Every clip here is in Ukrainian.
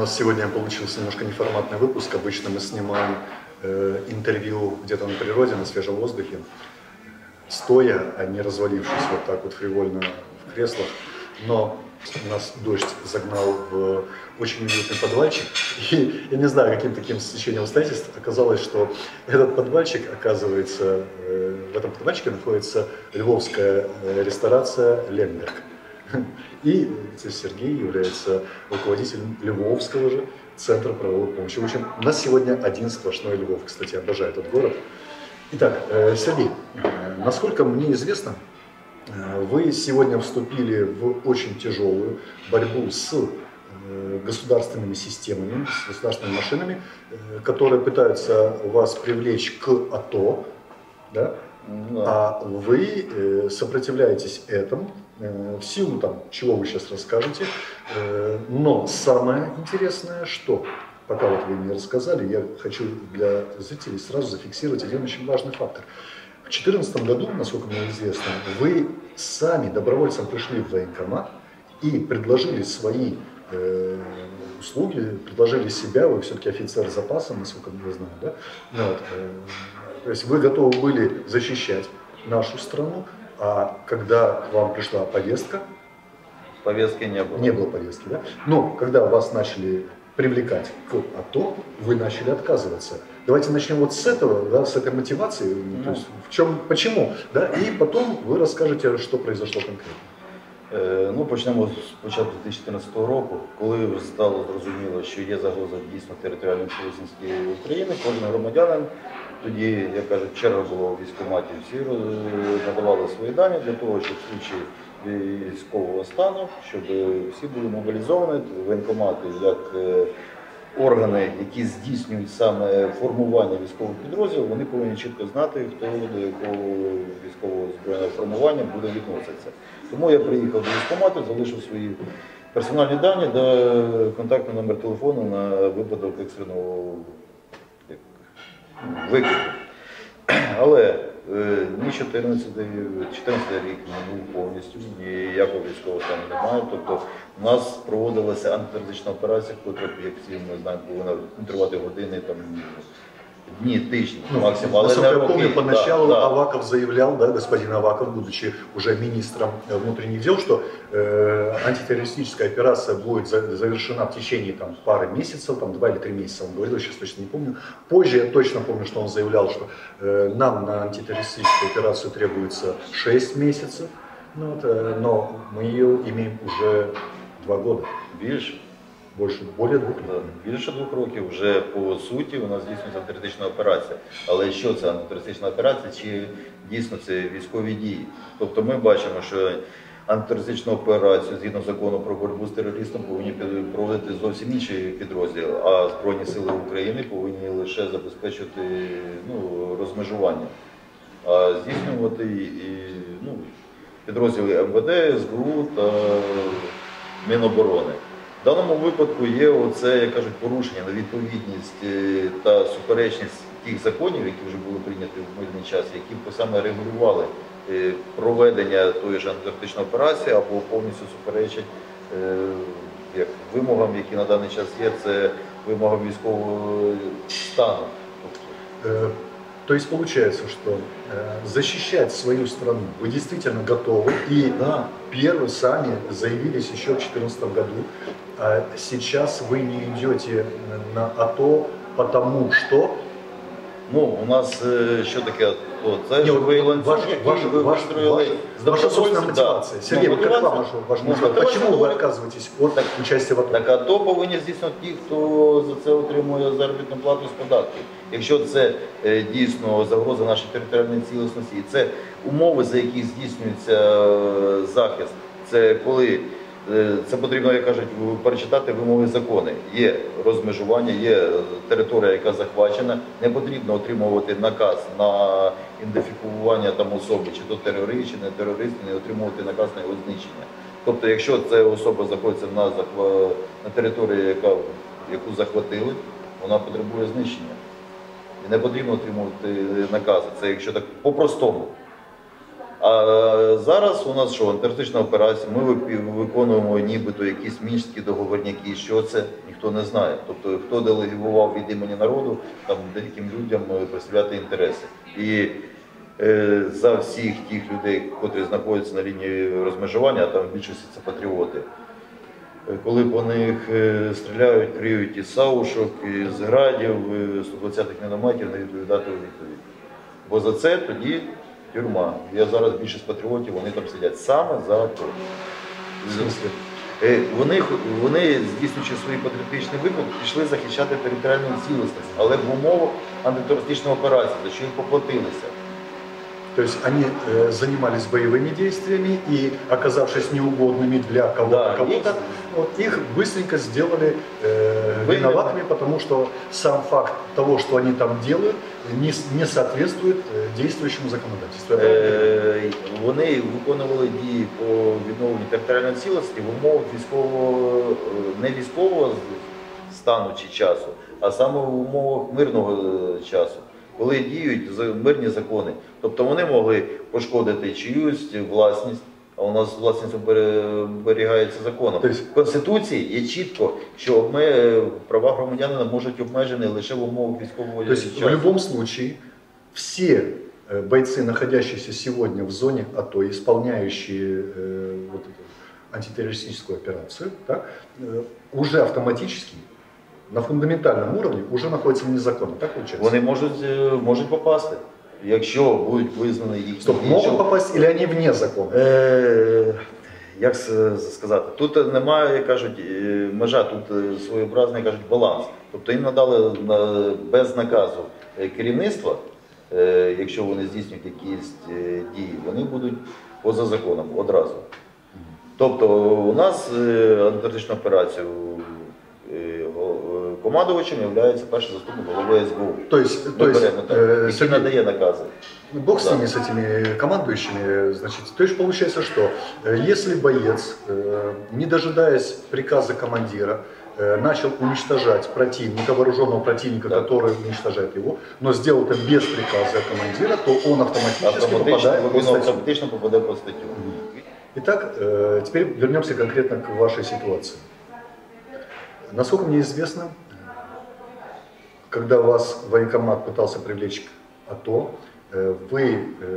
нас сегодня получился немножко неформатный выпуск. Обычно мы снимаем интервью где-то на природе, на свежем воздухе, стоя, а не развалившись вот так вот фривольно в креслах. Но нас дождь загнал в очень уютный подвальчик. И я не знаю, каким таким стечением обстоятельств оказалось, что этот подвальчик, оказывается, в этом подвальчике находится львовская ресторация «Лемберг». И Сергей является руководителем Львовского же центра правовой помощи. В общем, у нас сегодня один сплошной Львов. Кстати, обожаю этот город. Итак, Сергей, насколько мне известно, вы сегодня вступили в очень тяжелую борьбу с государственными системами, с государственными машинами, которые пытаются вас привлечь к АТО, да? А вы сопротивляетесь этому в силу чего вы сейчас расскажете. Но самое интересное, что, пока вот вы мне рассказали, я хочу для зрителей сразу зафиксировать один очень важный фактор. В 2014 году, насколько мне известно, вы сами добровольцем пришли в военкомат и предложили свои услуги, предложили себя, вы все-таки офицер запаса, насколько я знаю, да? Вот. То есть вы готовы были защищать нашу страну, а когда к вам пришла повестка... Повестки не было. Не было повестки, да? Но когда вас начали привлекать к АТО, вы начали отказываться. Давайте начнем вот с этого, да, с этой мотивации, то есть в чем, почему, да, и потом вы расскажете, що произошло конкретно. Ну, почнемо з початку 2014 року, коли стало зрозуміло, що є загроза дійсно територіальної цілісності України, кожен громадянин, тоді, як кажуть, черга була у військкоматі, всі надавали свої дані для того, щоб в случаї військового стану, щоб всі були мобілізовані, воєнкомати як органи, які здійснюють саме формування військових підрозділів, вони повинні чітко знати, хто до якого військового збройного формування буде відноситися. Тому я приїхав до військкомату, залишив свої персональні дані та контактний номер телефону на випадок екстреного виклику. Але ні 14 рік не був повністю, ніякого військового стану немає. Тобто у нас проводилася антитерористична операція, яка, як всі ми знаємо, повинна тривати години, дни, тижні, максимум. Насколько я помню, поначалу Аваков заявлял, да, господин Аваков, будучи уже министром внутренних дел, что антитеррористическая операция будет завершена в течение пары месяцев, 2 или 3 месяца, он говорил, сейчас точно не помню. Позже я точно помню, что он заявлял, что нам на антитеррористическую операцию требуется 6 месяцев, но мы ее имеем уже 2 года. Более 2 років. Більше 2 років вже по суті у нас здійснюється антитерористична операція. Але що це антитерористична операція, чи дійсно це військові дії? Тобто ми бачимо, що антитерористичну операцію згідно закону про боротьбу з терористом повинні проводити зовсім інші підрозділи, а Збройні сили України повинні лише забезпечувати розмежування. А здійснювати підрозділи МВД, СБУ та Міноборони. В даному випадку є оце, як кажуть, порушення на відповідність та суперечність тих законів, які вже були прийняті в мирний час, які саме регулювали проведення тої ж антитерористичної операції або повністю суперечать вимогам, які на даний час є, це вимогам військового стану. То есть получается, что защищать свою страну вы действительно готовы, и первые сами заявились еще в 2014 году, а сейчас вы не идете на АТО, потому что... У нас що таке АТО? Це ж ви ланцюг, який ви вистроїли з ваша собственная мотивация. Сергей, как вам ваша мотивация? Почему вы отказываетесь от участия в АТО? Так АТО повинні здійснювати ті, хто за це отримує заробітну плату з податків. Якщо це дійсно загроза нашої територіальної цілісності, і це умови, за які здійснюється захист, це коли це потрібно, як кажуть, перечитати вимоги закони. Є розмежування, є територія, яка захвачена, не потрібно отримувати наказ на ідентифікування особи, чи то терорист, чи не терорист, не отримувати наказ на його знищення. Тобто, якщо ця особа знаходиться на території, яку захватили, вона потребує знищення. І не потрібно отримувати накази. Це якщо так по-простому. А зараз у нас що, антитерористична операція, ми виконуємо нібито якісь мінські договорняки, що це, ніхто не знає. Тобто, хто делегував від імені народу, там деяким людям представляти інтереси. І за всіх тих людей, котрі знаходяться на лінії розмежування, а там в більшості це патріоти, коли по них стріляють, криють із саушок, із градів, 120-х мінометів, не відповідати у відповідь. Бо за це тоді тюрма. Я зараз більшість патріотів, вони там сидять саме за АТО. Вони, здійснюючи свої патріотичні виклики, пішли захищати територіальну цілісність, але в умовах антитерористичної операції, за що їм поплатилися. То есть они занимались боевыми действиями и, оказавшись неугодными для кого-то, Да, вот их быстренько сделали виноватыми, потому что сам факт того, что они там делают, не соответствует действующему законодательству. Вони виконували дії по відновленню територіальної цілісності в умовах не військового стану чи часу, а саме в умовах мирного часу, коли діють мирні закони. Тобто вони могли пошкодити чиюсь власність, а у нас власність оберігається законом. В Конституції є чітко, що права громадянина можуть обмежені лише в умовах військового часу. В любом случае все бойцы, находящиеся сегодня в зоне АТО, исполняющие вот эту антитеррористическую операцию, да, уже автоматически на фундаментальном уровне уже находятся вне закона. Так получается? Вони можуть попасти, якщо будуть визнані їхні Стоп, дії. могут попасть или они вне закона? Як сказати, тут немає, як кажуть, межа, тут своєобразний, кажуть, баланс. Тобто їм надали без наказу керівництва, якщо вони здійснюють якісь дії, вони будуть поза законом одразу. Тобто у нас антитерористична операція командувачем є перший заступник голови СБУ. Який надає накази. Бог с ними, с этими командующими, значит, то есть получается, что если боец, не дожидаясь приказа командира, начал уничтожать противника, вооруженного противника, который уничтожает его, но сделал это без приказа командира, то он автоматически попадает под статью. Итак, теперь вернемся конкретно к вашей ситуации. Насколько мне известно, когда вас военкомат пытался привлечь к АТО, вы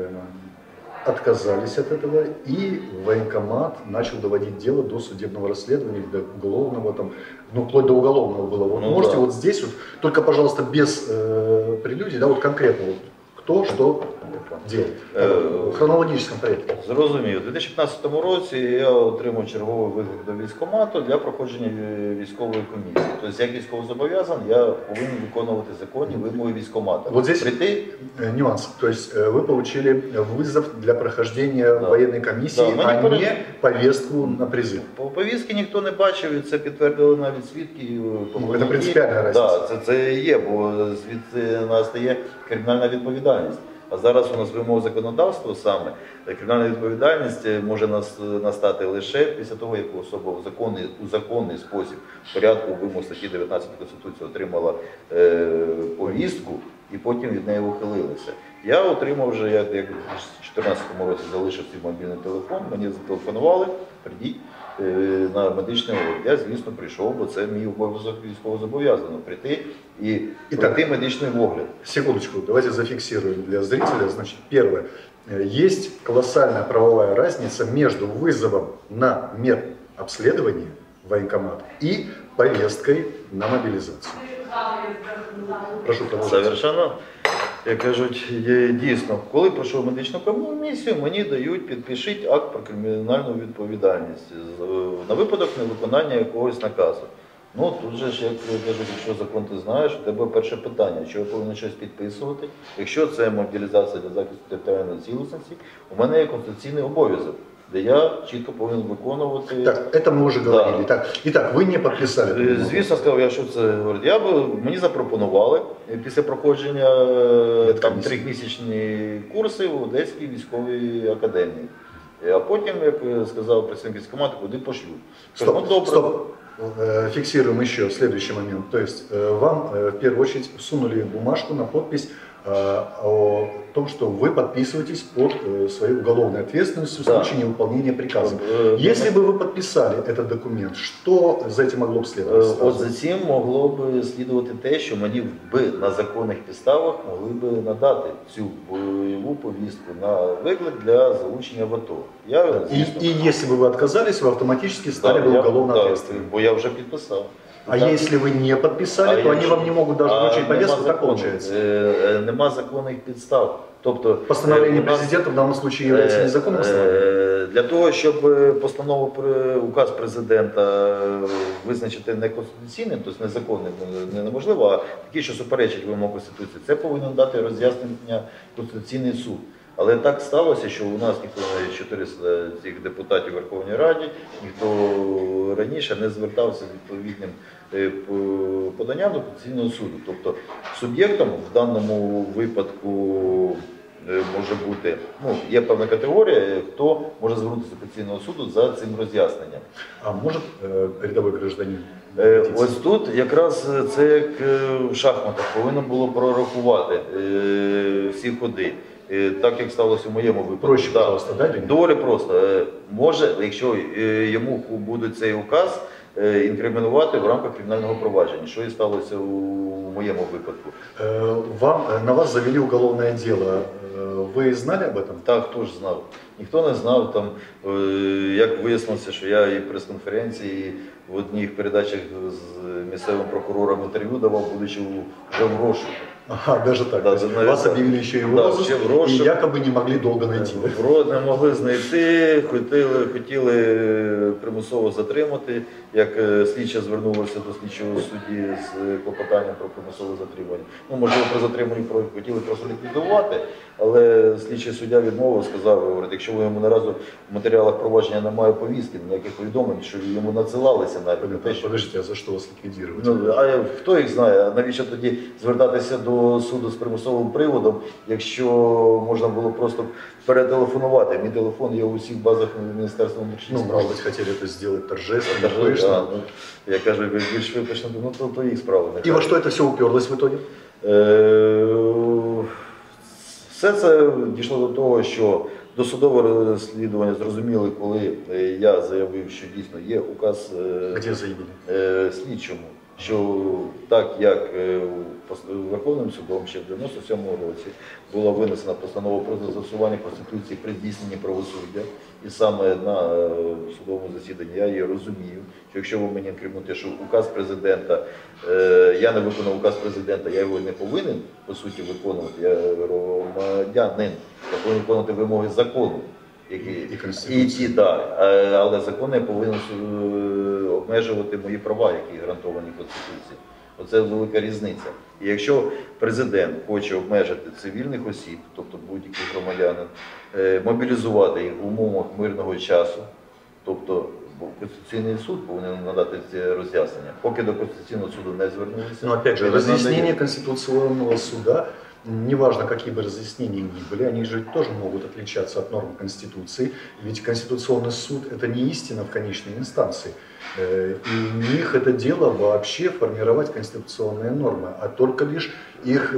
отказались от этого, и военкомат начал доводить дело до судебного расследования, до уголовного, там, ну, вплоть до уголовного было. Вот можете вот здесь, вот, только, пожалуйста, без прелюдий, да, вот конкретно, вот, кто что делает, в хронологічному порядку. Зрозумів. У 2015 році я отримав черговий виклик до військкомату для проходження військової комісії. Тобто, як військовозобов'язаний, я повинен виконувати законні вимоги військкомата. Вот здесь нюанс. То есть вы получили вызов для прохождения военной комиссии, а не повестку на призыв. По повістки ніхто не бачив, і це підтвердили навіть свідки. Це принципіальна різниця. Так, це є, бо звідси настає кримінальна відповідальність. А зараз у нас вимог законодавства саме, кримінальна відповідальність може настати лише після того, як особа у законний спосіб в порядку вимог статті 19 Конституції отримала повістку і потім від неї ухилилася. Я отримав вже, як у 2014 році залишив свій мобільний телефон, мені зателефонували, прийдіть на медичний огляд. Я, звісно, прийшов, бо це мій обов'язок військовозобов'язаного прийти и пройти медичный огляд. Секундочку, давайте зафиксируем для зрителя. Значит, первое. Есть колоссальная правовая разница между вызовом на медобследование военкомат и повесткой на мобилизацию. Прошу продолжать. Совершенно. Як кажуть, дійсно, коли пройшов медичну комісію, мені дають підпишіть акт про кримінальну відповідальність на випадок невиконання якогось наказу. Ну, тут же ж, як кажуть, якщо закон ти знаєш, у тебе перше питання, що я повинен щось підписувати. Якщо це мобілізація для захисту територіальної цілісності, у мене є конституційний обов'язок, де я чітко повинен виконувати. Так, це ми вже говорили. Так. Итак, ви не підписали. Звісно, сказав я, що це говорить. Мені запропонували після проходження там 3-місячні курси в Одеській військовій академії. А потім, як сказав працівник військкомату, куди пошлють. Стоп. Фиксируем еще следующий момент. То есть вам в первую очередь всунули бумажку на подпись о том, что вы подписываетесь под своей уголовной ответственностью в Да. случае невыполнения приказа. Если бы вы подписали этот документ, что за этим могло бы следовать? От за цим могло б слідувати те, що мені би на законних підставах могли би надати цю бойову повістку на виклик для залучення в АТО. Я, звісно, И если бы вы отказались, вы автоматически стали бы уголовно ответственным. бо я вже підписав. А если вы не подписали, то они вам не могут даже вручить повестку, так получается? Нема законних підстав. Тобто, Постановление у нас, президента в данном случае является незаконным постановлением? Для того, щоб постанову, указ президента визначити неконституційним, тобто незаконним неможливо, а такі, що суперечать вимогам Конституції, це повинен дати роз'яснення Конституційний суд. Але так сталося, що у нас ніхто з 400 цих депутатів у Верховній Раді, ніхто раніше не звертався з відповідним поданням до Конституційного суду. Тобто суб'єктом в даному випадку може бути, є певна категорія, хто може звернутися до Конституційного суду за цим роз'ясненням. А может рядовой гражданин? Ось тут якраз це як в шахматах повинно було прорахувати всі ходи. Так як сталося в моєму випадку. Проще, пожалуйста, да? Доволі просто. Може, якщо йому буде цей указ, інкримінувати в рамках кримінального провадження, що і сталося у моєму випадку. На вас завели уголовное дело. Вы знали об этом? Так, хто ж знав? Ніхто не знав. Там, як вияснилося, що я і прес-конференції, і в одних передачах з місцевим прокурором інтерв'ю давав, будучи вже в розшуку. Ага, даже так. Да, вас объявили еще и в розыск, и якобы не могли долго найти. Не могли знайти, хотіли примусово затримати. Як слідча звернулася до слідчого судді з клопотанням про примусове затримання. Можливо, при затриманні хотіли просто ліквідувати, але слідчий суддя відмовив, сказав, говорить, якщо ви йому наразі в матеріалах провадження немає повістки, ніяких повідомлень, що йому надсилалися навіть. Подождите, а за що вас ліквідувати? А хто їх знає? Навіщо тоді звертатися до суду з примусовим приводом, якщо можна було просто перетелефонувати? Мій телефон є у всіх базах Міністерства внутрішніх справ. Может быть, хотели это сделать торжественно, пышно. Я кажу, більш випишно, то їх справа. И во что это все уперлось в итоге? Все це дійшло до того, що досудове розслідування зрозуміли, коли я заявив, що дійсно є указ слідчому, що так як Верховним судом ще в 97-му році була винесена постанова про застосування Конституції при здійсненні правосуддя, і саме на судовому засіданні я її розумію, що якщо ви мені інкримуєте, що указ президента, я не виконав указ президента, я його не повинен, по суті, виконувати, я громадянин, я повинен виконувати вимоги закону. Але закон я повинен обмежувати мої права, які гарантовані Конституцією. Оце велика різниця. І якщо президент хоче обмежити цивільних осіб, тобто будь-яких громадянин, мобілізувати їх в умовах мирного часу, тобто Конституційний суд повинен надати ці роз'яснення. Поки до Конституційного суду не звернулися. Но опять же, разъяснение Конституционного суда, неважно, какие бы разъяснения ни были, они же тоже могут отличаться от норм Конституции. Ведь Конституционный суд – это не истина в конечной инстанции. И не их это дело вообще формировать конституционные нормы, а только лишь их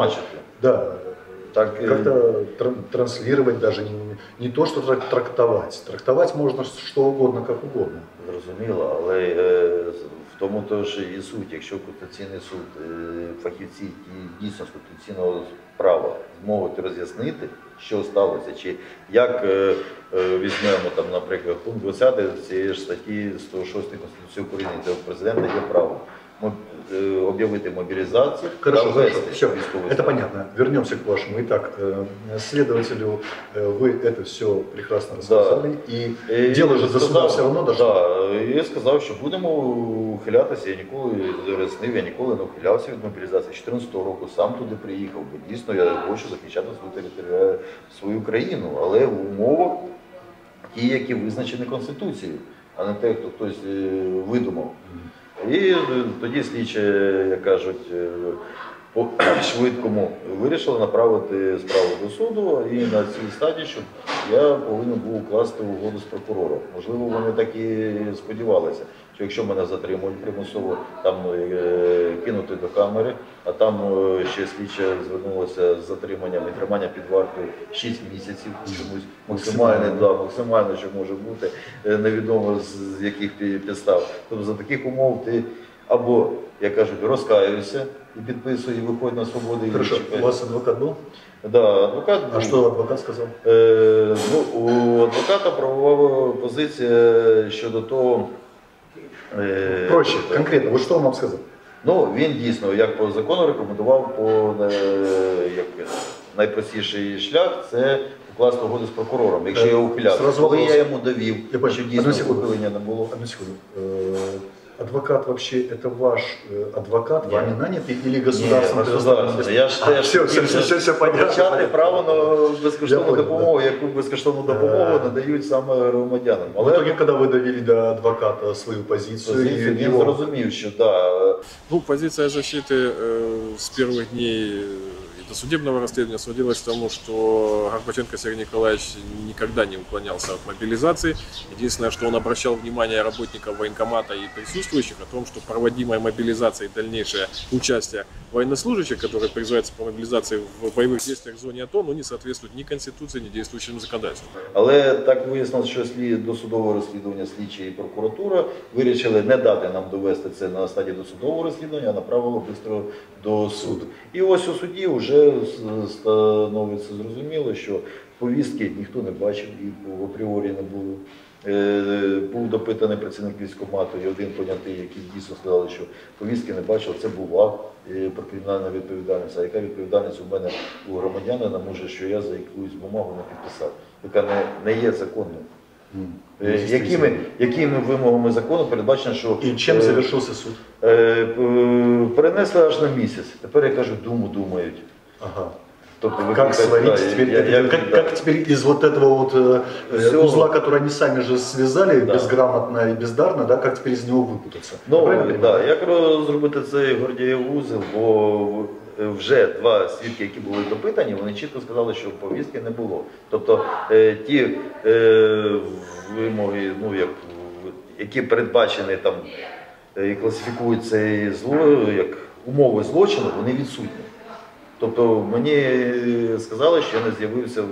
как-то транслировать, даже не то, что трактовать. Трактовать можно что угодно, как угодно. Зрозуміло, але в тому теж і суть. Якщо Конституційний суд, фахівці дійсно з конституційного права зможуть роз'яснити, що сталося, чи як візьмемо, там, наприклад, пункт 20 цієї ж статті 106 Конституції України, де у президента є право объявить мобилизацию. Хорошо, все, это понятно. Вернемся к вашему. Итак, следователю вы это все прекрасно рассказали. Да. И дело же до суда все равно дошло. Да, і я сказав, що будемо ухилятися. Я ніколи роз'яснив, я ніколи не ухилявся від мобілізації. 2014 року сам туди приїхав, бо дійсно я хочу захищати свою країну, але в умовах ті, які визначені Конституцією, а не те, хто хтось видумав. І тоді слідчі, як кажуть, по-швидкому вирішили направити справу до суду і на цій стадії, щоб я повинен був укласти угоду з прокурором. Можливо, вони так і сподівалися, що якщо мене затримують примусово, там кинути до камери, а там ще слідча звернулася з затриманням і тримання під вартою 6 місяців, чомусь максимально, що може бути, невідомо з яких підстав. Тобто за таких умов ти або, як кажуть, розкаюєшся і підписує, і виходить на свободу. Хорошо, у вас адвокат был? Да, адвокат був. А что адвокат сказал? У адвоката правова позиція щодо того. Проще, конкретно, вот что он вам сказал? Ну, він дійсно, як по закону, рекомендував по найпростіший шлях це укласти угоду з прокурором, якщо я ухиляв. Сразу Коли вопрос. я йому довів, що дійсно ухилення не було. Одну секунду. Адвокат вообще это ваш адвокат, Нет. вами нанятый или государственный? Государственний. Я ж теж все понятно. втрачати право на безкоштовну Я понял, допомогу, яку безкоштовну допомогу надають саме громадянам. В итоге, когда вы довели до адвоката свою позицию, Він зрозумів, що да, Ну, позиция защиты с первых дней и до судебного расследования сводилась к тому, что Горбаченко Сергей Николаевич никогда не уклонялся от мобилизации. Единственное, что он обращал внимание работников военкомата и присутствующих о том, что проводимая мобилизация и дальнейшее участие военнослужащих, которые призываются по мобилизации в боевых действиях в зоне АТО, ну, не соответствует ни Конституции, ни действующему законодательству. Але так вияснилось, що досудове розслідування слідчі і прокуратура вирішили не дати нам довести це на стадії досудового розслідування, а направили швидко до суду. І ось у суді вже становиться зрозуміло, що повістки ніхто не бачив і апріорі не було. Був допитаний працівник військкомату і один понятий, який дійсно сказали, що повістки не бачив, це був акт про кримінальну відповідальність. А яка відповідальність у мене у громадянина може, що я за якусь бумагу не підписав, яка не є законною. Якими вимогами закону передбачено, що... И чем завершился суд? Перенесли аж на місяць. Тепер, я кажу, думають. Ага. Тобто, Как сварить теперь, как теперь из вот этого вот узла, который они сами же связали, безграмотно и бездарно, да, как теперь из него выпутаться? Ну, да, як зробити цей Гордієв узел, бо вже два свідки, які були допитані, вони чітко сказали, що повістки не було. Тобто ті вимоги, ну, які передбачені там і класифікують це як умови злочину, вони відсутні. Тобто мені сказали, що я не з'явився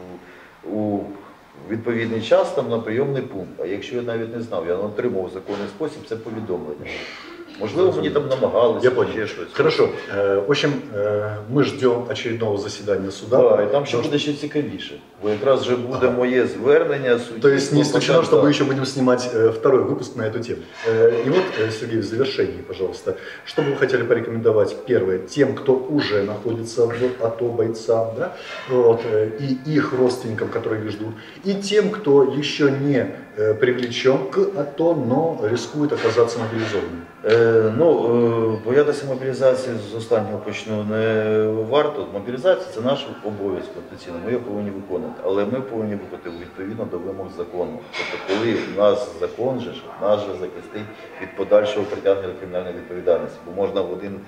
у відповідний час там на прийомний пункт. А якщо я навіть не знав, я не отримав в законний спосіб це повідомлення. Можливо, мені там намагалися, ще щось. Хорошо. В общем, мы ждем очередного заседания суда. Да, і там ще буде ще цікавіше. Бо якраз вже буде моє звернення судді. То есть не исключено, что мы еще будем снимать второй выпуск на эту тему. И вот, Сергей, в завершении, пожалуйста, что бы вы хотели порекомендовать, первое, тем, кто уже находится в АТО, бойцам, да, вот, и их родственникам, которые их ждут, и тем, кто еще не привлечен к АТО, но рискует оказаться мобилизованным? Ну, боятися мобілізації з останнього почну не варто. Мобілізація – це наш обов'язок конституційний, ми його повинні виконувати. Але ми повинні виконати відповідно до вимог закону. Тобто, коли в нас закон же, нас же захистить від подальшого притягнення до кримінальної відповідальності. Бо можна в один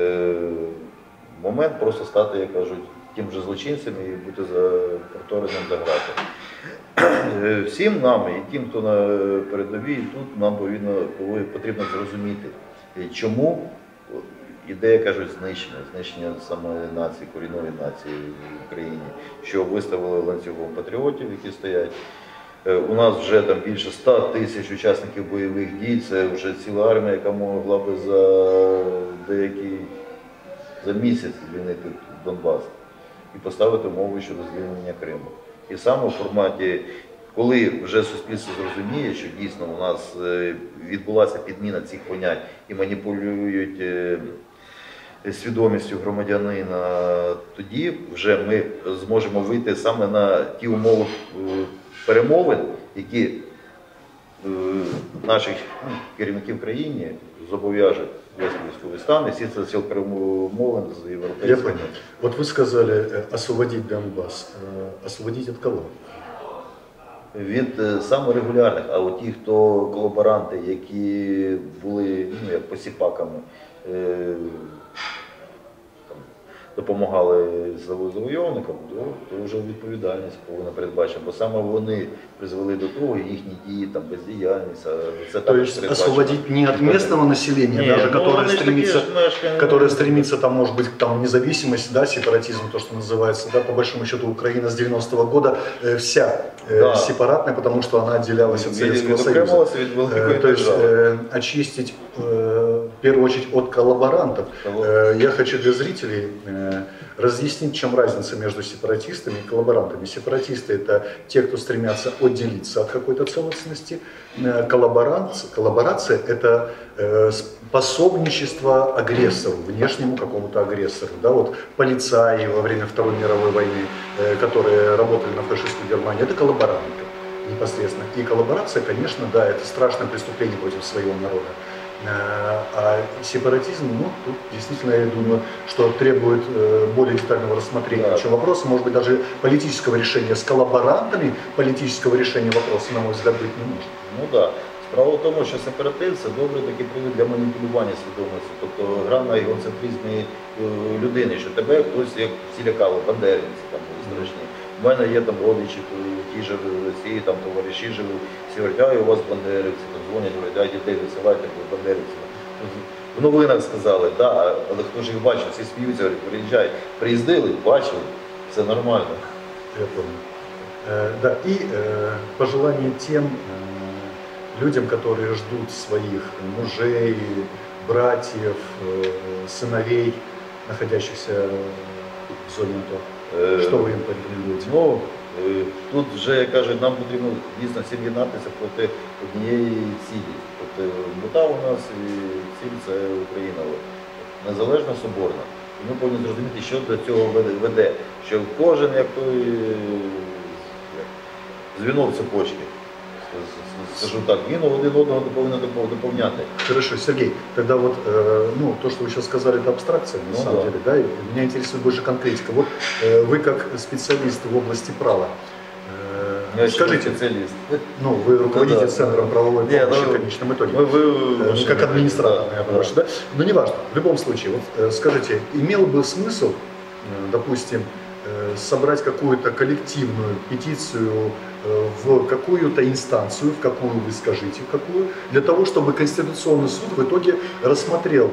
момент просто стати, як кажуть, тим же злочинцем і бути повтореним за грати. Всім нам, і тим, хто на передовій, тут нам потрібно зрозуміти, чому іде, кажуть, знищення саме нації, корінної нації в Україні, що виставили ланцюгом патріотів, які стоять. У нас вже там більше 100 тисяч учасників бойових дій, це вже ціла армія, яка могла би за місяць звільнити Донбас і поставити умови щодо звільнення Криму. І саме в форматі, коли вже суспільство зрозуміє, що дійсно у нас відбулася підміна цих понять і маніпулюють свідомістю громадянина, тоді вже ми зможемо вийти саме на ті умови перемовин, які наших керівників країни зобов'яжуть вести військовий стан і всі ці перемовин з європейськими. Я понял. Вот вы сказали освободить Донбасс. Освободить от кого? Від саме регулярних, а от ті, хто колаборанти, які були як посіпаками, допомагали завойовникам, то вже відповідальність повинна передбачена. Бо саме вони призвели до того, їхні дії, там, бездіяльність. Це То есть освободить не от местного населения, даже которое стремится там, может быть, там независимость, да, сепаратизм, то, что называется, да, по большому счету Украина с 90-го года вся сепаратная, потому что она отделялась от Советского Союза. То есть очистить в первую очередь от коллаборантов. Я хочу для зрителей разъяснить, в чем разница между сепаратистами и коллаборантами. Сепаратисты — это те, кто стремятся отделиться от какой-то целостности. Коллаборация — это пособничество агрессору, внешнему какому-то агрессору. Да, вот полицаи во время Второй мировой войны, которые работали на фашистскую Германию, это коллаборанты непосредственно. И коллаборация, конечно, да, это страшное преступление против своего народа. А сепаратизм, ну, тут действительно, я думаю, что требует более детального рассмотрения, чем вопрос, может быть, даже политического решения. С коллаборантами политического решения вопроса, на мой взгляд, быть не может. Ну да. Справа в тому, що сепаратизм – це добрий такий привід для маніпулювання свідомості. Тобто гра на егоцентризмі людини, що тебе хтось, як всі лякали, бандерівці там були страшні. У мене є там родичі, ті живі в Росії, там товариші живі, всі говорять, у вас бандерівці, там дзвонять, говорять, дітей висилайте, бандерівці. В новинах сказали, да, але хто ж їх бачив, всі сміються, говорять, приїжджають. Приїздили, бачили, все нормально. Я понял. Да, и пожелание тем людям, которые ждут своих мужей, братьев, сыновей, находящихся в зоне АТО. Що ви їм порекомендуєте? Ну, тут вже, як кажуть, нам потрібно дійсно всім єднатися проти однієї цілі. Тобто мета у нас і ціль – це Україна. Незалежна, соборна. І ми повинні зрозуміти, що до цього веде. Що кожен, як той дзвінок цепочки, скажу так, він один одного повинен доповняти. Хорошо, Сергей, тогда вот, ну, то, что вы сейчас сказали, это абстракция, на самом деле, да, и меня интересует больше конкретика. Вот вы как специалист в области права, скажите, специалист. Ну, вы руководите Центром правовой помощи в конечном итоге, как администратор, наверное, больше, да? Но неважно, в любом случае, вот скажите, имел бы смысл, допустим, собрать какую-то коллективную петицию в какую-то инстанцию, в какую вы скажите, в какую, для того, чтобы Конституционный суд в итоге рассмотрел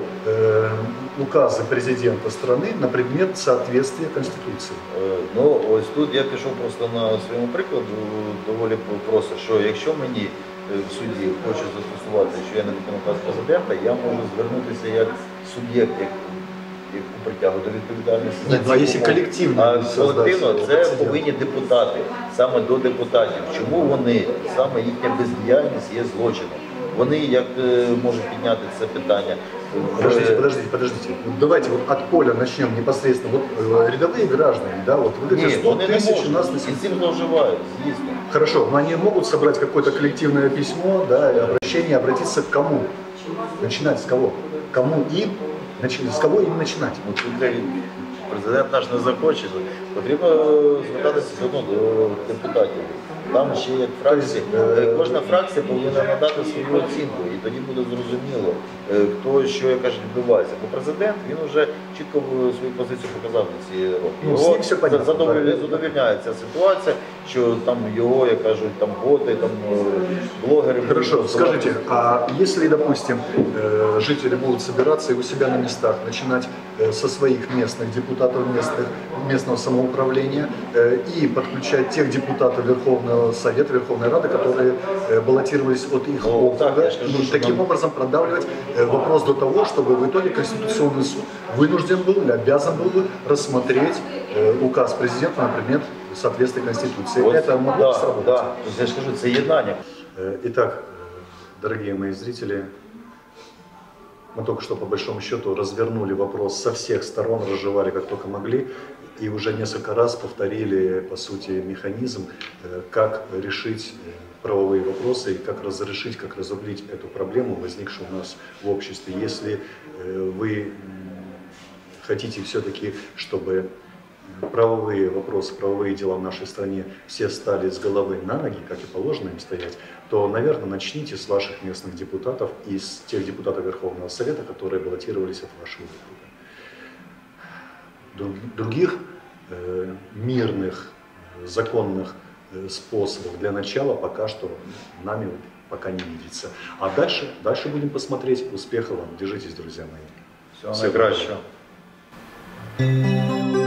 указы президента страны на предмет соответствия Конституции? Ну, ось тут я пішов просто на своєму прикладу доволі просто, що якщо мені в суді хочуть застосувати, що я не виконав указ президента, я можу звернутися як суб'єкт, яку притягу до відповідальності. Ні, а якщо колективно? Колективно це повинні депутати, саме до депутатів. Чому вони, саме їхня бездіяльність є злочином? Вони як можуть підняти це питання? Подождите. Давайте вот от поля начнем непосредственно. Вот рядовые граждане, да, вот вы говорите, 100 тысяч нас на і цим зловживають, звісно. Хорошо, но они могут собрать какое-то коллективное письмо, да, обращение, обратиться к кому? Начинать с кого? Кому им? С кого им начинать? Президент наш не захоче, потрібно звертатися все одно до депутатів. Там ще як фракції, кожна фракція повинна надати свою оцінку, і тоді буде зрозуміло, хто що, як кажуть, відбувається. Бо президент, він вже чітко свою позицію показав на ці роки. Його задовольняє ця ситуація, що там його, як кажуть, там готи, там блогери... Хорошо, скажите, а если, допустим, жители будут собираться и у себя на местах начинать со своих местных депутатов местного самоуправления и подключать тех депутатов Верховного Совета, Верховной Рады, которые баллотировались от их округа, таким образом продавливать вопрос до того, чтобы в итоге Конституционный суд вынужден был или обязан был бы рассмотреть указ президента на предмет соответствия Конституции. Это могло сработать? Да, я же скажу, это еднание. Итак, дорогие мои зрители, мы только что по большому счету развернули вопрос со всех сторон, разжевали как только могли и уже несколько раз повторили, по сути, механизм, как решить правовые вопросы и как разрешить, как разрулить эту проблему, возникшую у нас в обществе. Если вы хотите все-таки, чтобы правовые вопросы, правовые дела в нашей стране все стали с головы на ноги, как и положено им стоять, то, наверное, начните с ваших местных депутатов и с тех депутатов Верховного Совета, которые баллотировались от вашего округа. других мирных, законных способов для начала пока что нами пока не видится. А дальше будем посмотреть. Успехов вам. Держитесь, друзья мои. Всього найкращого.